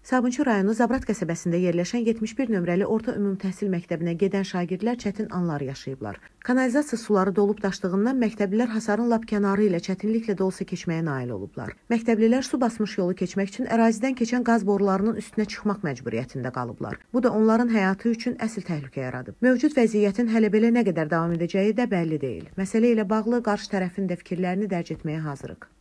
Sabunçu rayonu Zabrat qəsəbəsində yerləşən 71 nömrəli orta ümumi təhsil məktəbinə gedən şagirdlər çətin anlar yaşayıblar. Kanalizasiya suları dolub daşdığından məktəblilər hasarın lap kənarı ilə çətinliklə də olsa keçməyə nail olublar. Məktəblilər su basmış yolu keçmək üçün ərazidən keçən qaz borularının üstünə çıxmaq məcburiyyətində qalıblar. Bu da onların həyatı üçün əsl təhlükə yaradıb. Mövcud vəziyyətin hələ belə nə qədər davam edəcəyi də bəlli deyil. Məsələ ilə bağlı qarşı tərəfin də fikirlərini dərc etməyə hazırıq.